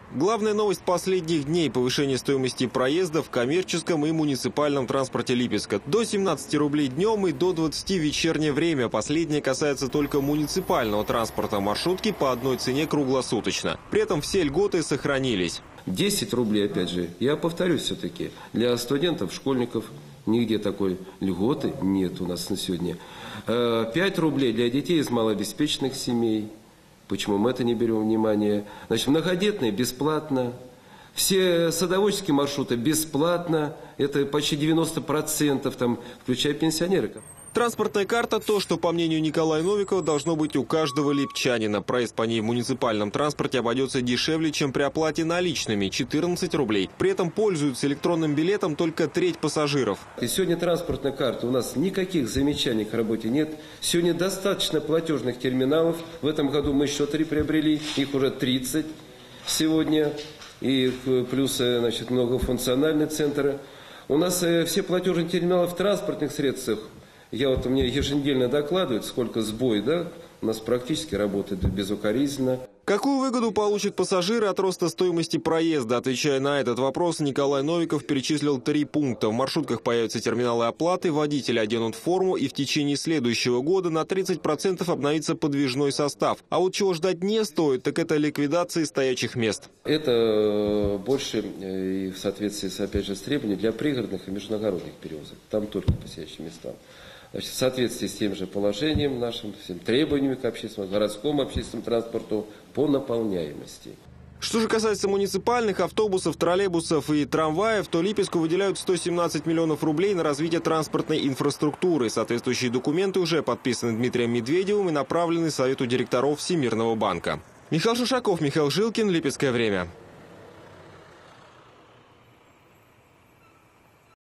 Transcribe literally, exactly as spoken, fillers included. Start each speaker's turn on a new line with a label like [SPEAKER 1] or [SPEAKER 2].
[SPEAKER 1] Главная новость последних дней – повышение стоимости проезда в коммерческом и муниципальном транспорте Липецка. До семнадцати рублей днем и до двадцати в вечернее время. Последнее касается только муниципального транспорта. Маршрутки по одной цене круглосуточно. При этом все льготы сохранились.
[SPEAKER 2] десять рублей, опять же, я повторюсь все-таки, для студентов, школьников нигде такой льготы нет у нас на сегодня. пять рублей для детей из малообеспеченных семей. Почему мы это не берем внимание? Значит, многодетные бесплатно. Все садоводческие маршруты бесплатно. Это почти девяносто процентов, там, включая пенсионеров.
[SPEAKER 1] Транспортная карта – то, что, по мнению Николая Новикова, должно быть у каждого липчанина. Проезд по ней в муниципальном транспорте обойдется дешевле, чем при оплате наличными – четырнадцать рублей. При этом пользуются электронным билетом только треть пассажиров.
[SPEAKER 2] И сегодня транспортная карта, у нас никаких замечаний к работе нет. Сегодня достаточно платежных терминалов. В этом году мы еще три приобрели, их уже тридцать сегодня. И плюс, значит, многофункциональные центры. У нас все платежные терминалы в транспортных средствах. Я вот, мне еженедельно докладывают, сколько сбой, да, у нас практически работает безукоризненно.
[SPEAKER 1] Какую выгоду получат пассажиры от роста стоимости проезда? Отвечая на этот вопрос, Николай Новиков перечислил три пункта. В маршрутках появятся терминалы оплаты, водители оденут форму, и в течение следующего года на тридцать процентов обновится подвижной состав. А вот чего ждать не стоит, так это ликвидации стоячих мест.
[SPEAKER 2] Это больше в соответствии, опять же, с требованиями для пригородных и международных перевозок. Там только по стоящим местам. Значит, в соответствии с тем же положением нашим, всем требованиями к общественному, городскому общественному транспорту по наполняемости.
[SPEAKER 1] Что же касается муниципальных автобусов, троллейбусов и трамваев, то Липецку выделяют сто семнадцать миллионов рублей на развитие транспортной инфраструктуры. Соответствующие документы уже подписаны Дмитрием Медведевым и направлены Совету директоров Всемирного банка. Михаил Шишаков, Михаил Жилкин, Липецкое время.